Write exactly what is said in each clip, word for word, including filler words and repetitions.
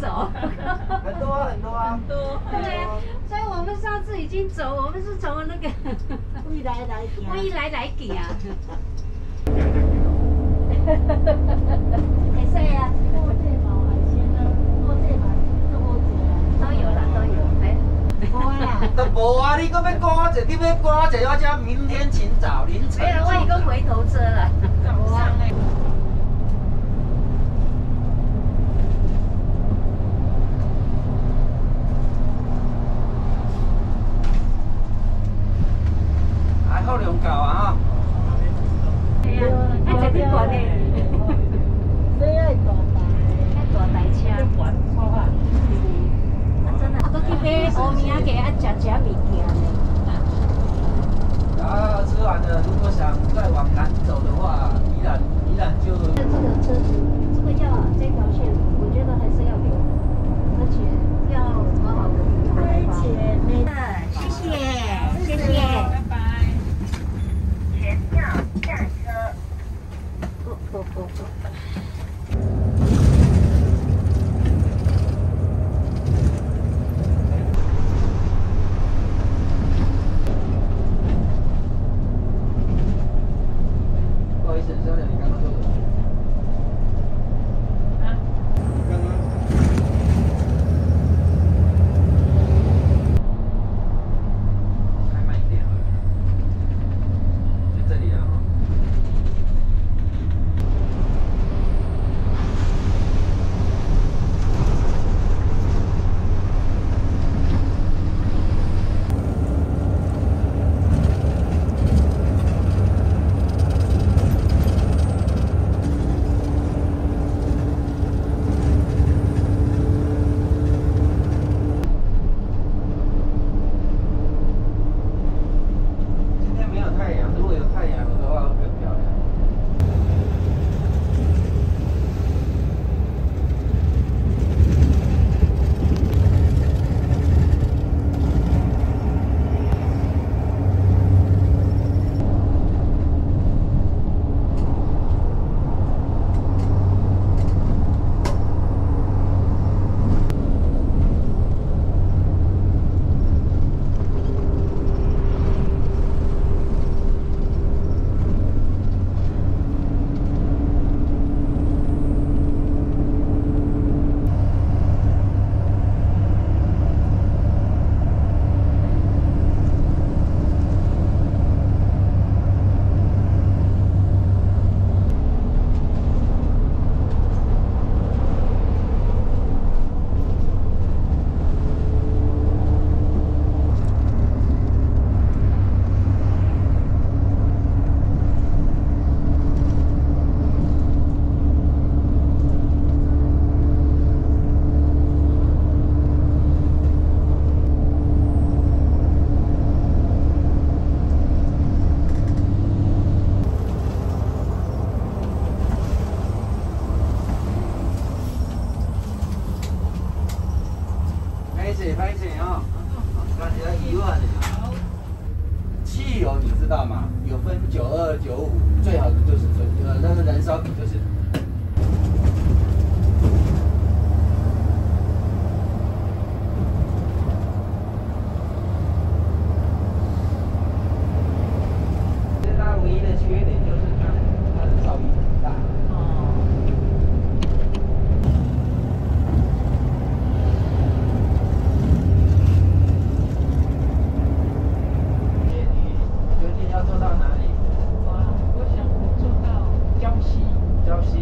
走。 很多啊，很多啊， 很多。 对，所以我们上次已经走，我们是从那个未来来行， 未来来行啊。 会使啊，过这嘛有海鲜啊，过这嘛都好食啊。 都有了，都有，哎。 无啦。 都无啊！你搁要赶者，你要赶者要叫明天请早凌晨。 没有，我一个回头车了。 早上哎。 还好量够啊！ 对呀，哎，这边管的， 所以要大台， 哎，大台车。 管超啊。 啊，真的，啊，都去买乌面仔鸡啊，食食物件呢。 然后吃完了，如果想再往南走的话，宜兰宜兰就这个车子，这个要这条线，我觉得还是要留，而且要好好的亏钱没？ 谢谢，谢谢。 拜拜。 全票下车。 不不不不。 不好意思，小姐，你刚刚说什么？ 啊？ 刚刚开慢一点，就这里啊。今天没有太阳，如果有太阳的话会更漂亮。拍起拍起啊！大家疑问，汽油你知道吗？有分九二、九五，最好的就是纯呃那个燃烧比就是。最大唯一的缺点就是它它的噪音很大。 哦。 你决定要坐到哪里？ 我我想坐到礁溪。 礁溪。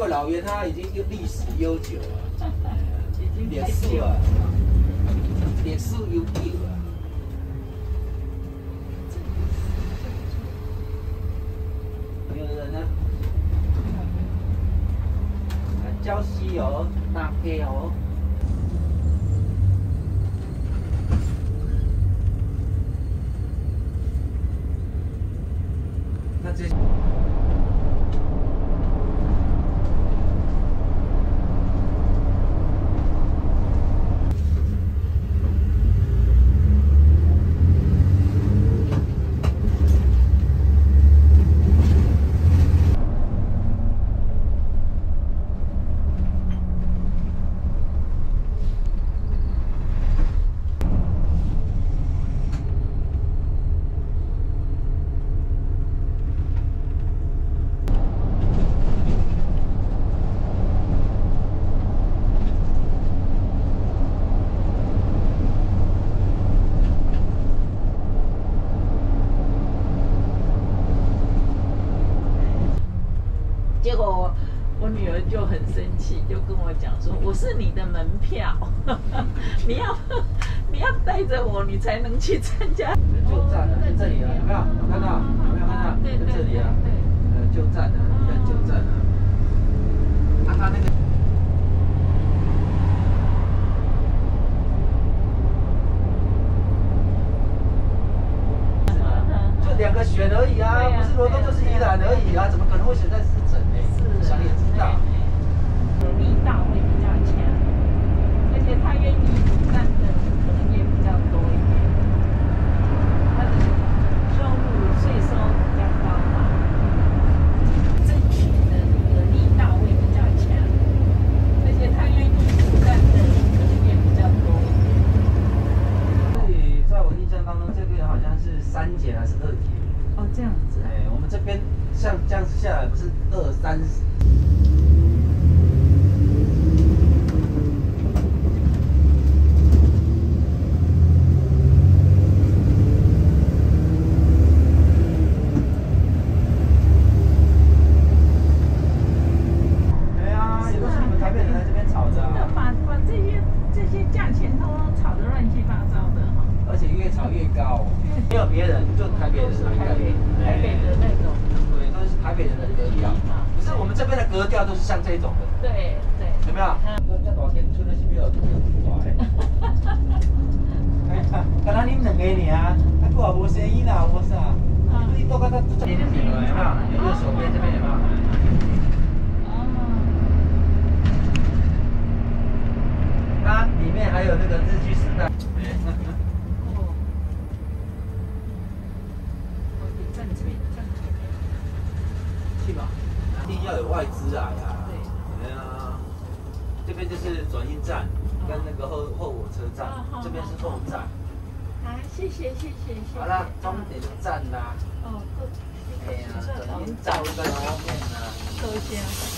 过老园，它已经历史悠久了， 已经历史啊，历史悠久啊。有人呢？礁溪哦，大溪哦。那这。 结果我女儿就很生气，就跟我讲说：“我是你的门票，你要你要带着我，你才能去参加。” 就站啊，在这里啊，有没有？有看到？有没有看到？ 对对在这里啊， 对呃，就站啊，你看就站啊。啊，他那个。就两个选而已啊，不是罗东就是宜兰而已啊，怎么可能会选在石城呢？ 是， 想也知道。 力道会比较强，而且他愿意站的可能也比较多一点，他的收入税收比较高嘛，争取的那个力道会比较强，而且他愿意站的可能也比较多。 所以在我印象当中，这边好像是三节还是二节？ 哦，这样子。 哎，我们这边像这样子下来，不是二三十。没有别人，就台北人来台北台北的那种， 对，都是台北人的格调。可是我们这边的格调都是像这种的。 对对。 有没有？这大天村的是比较比较大的。哎，刚才你们两个尔，啊，佫也无生意啦，无啥。你多个他这边有没有？有右手边这边有没有？它里面还有那个日据时代。去嘛，一定要有外资来啊！对，对啊，这边就是转运站，跟那个后后火车站，这边是后站。 好，谢谢谢谢谢谢。 好啦，终点站啦。 哦， 哎呀，转运站跟后面啦。 收下。